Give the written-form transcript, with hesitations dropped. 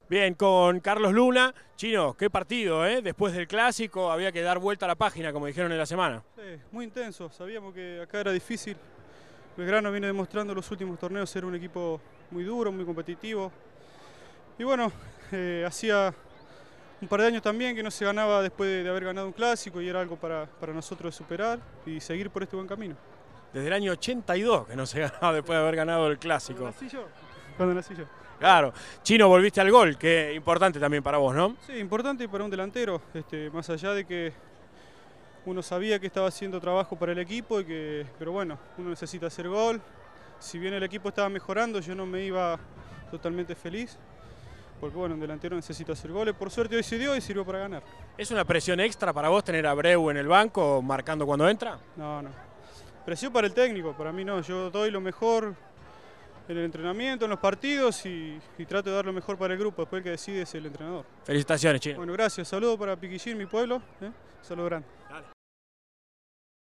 Bien, con Carlos Luna. Chino, qué partido, ¿eh? Después del clásico había que dar vuelta a la página, como dijeron en la semana. Sí, muy intenso, sabíamos que acá era difícil. Belgrano viene demostrando en los últimos torneos ser un equipo muy duro, muy competitivo. Y bueno, hacía un par de años también que no se ganaba después de haber ganado un clásico y era algo para nosotros superar y seguir por este buen camino. Desde el año 82 que no se ganaba después de haber ganado el clásico. Cuando nací yo. Claro. Chino, volviste al gol, que importante también para vos, ¿no? Sí, importante para un delantero, más allá de que uno sabía que estaba haciendo trabajo para el equipo, pero bueno, uno necesita hacer gol. Si bien el equipo estaba mejorando, yo no me iba totalmente feliz, porque bueno, un delantero necesita hacer goles. Por suerte hoy se dio y sirvió para ganar. ¿Es una presión extra para vos tener a Breu en el banco marcando cuando entra? No. Presión para el técnico, para mí no. Yo doy lo mejor en el entrenamiento, en los partidos y trato de dar lo mejor para el grupo. Después el que decide es el entrenador. Felicitaciones, Chino. Bueno, gracias. Saludos para Piquillín, mi pueblo. Saludos grande.